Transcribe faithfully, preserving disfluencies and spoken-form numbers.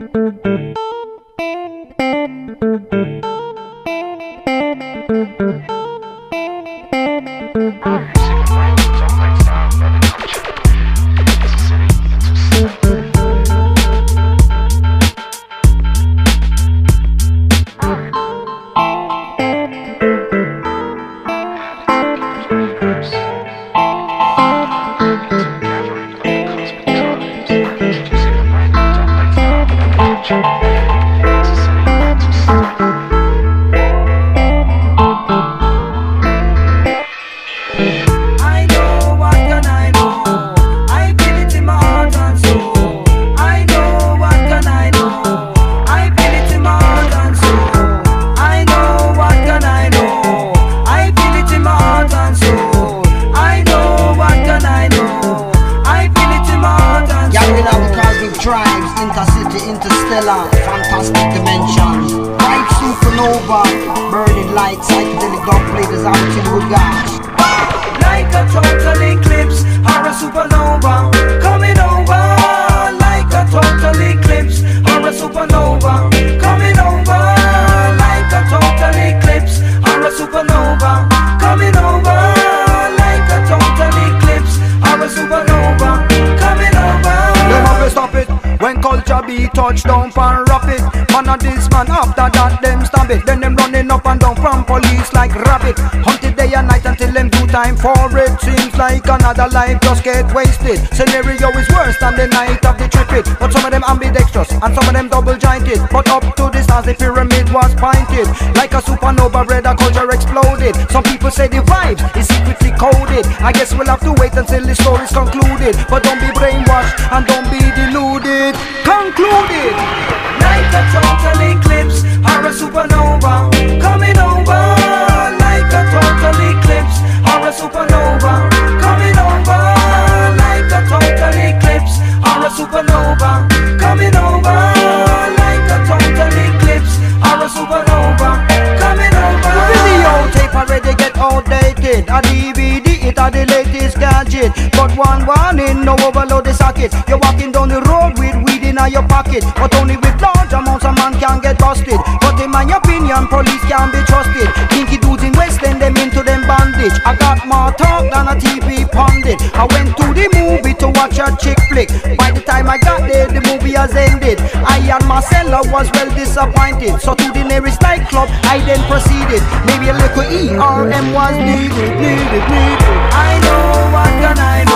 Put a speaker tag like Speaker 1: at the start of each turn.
Speaker 1: Intercity, interstellar, fantastic dimensions. Bright supernova, burning light, psychedelic dog players out in the gosh.
Speaker 2: Like a total eclipse or a supernova coming over. Like a total eclipse or a supernova coming over. Like a total eclipse or a supernova coming over. Like a total eclipse or a supernova coming over.
Speaker 3: Never stop it. When culture be touched down and rap it. Man of this man, after that them stab it. Then them running up and down from police like rabbit. Hunted day and night until them do time for it. Seems like another life just get wasted. Scenario is worse than the night of the trip it. But some of them ambidextrous and some of them double jointed. But up to the stars the pyramid was pointed. Like a supernova red a culture exploded. Some people say the vibes is secretly coded. I guess we'll have to wait until the story's concluded. But don't be brainwashed and don't be deluded. Concluded.
Speaker 2: Like a total eclipse or a supernova coming over. Like a total eclipse or a supernova coming over. Like a total eclipse or a supernova coming over. Like a total eclipse or a supernova coming over.
Speaker 3: The video tape already get outdated. A D V D it a the latest gadget. But one warning, no overload the socket. You're walking down the road with weed in your pocket, but only with large amounts a man can get busted. But in my opinion, police can be trusted. Kinky dudes in West End, them into them bandage. I got more talk than a T V pundit. I went to the movie to watch a chick flick. By the time I got there, the movie has ended. I and Marcella was well disappointed. So to the nearest nightclub, I then proceeded. Maybe a little E R M was needed, needed, needed.
Speaker 2: I know what can I do.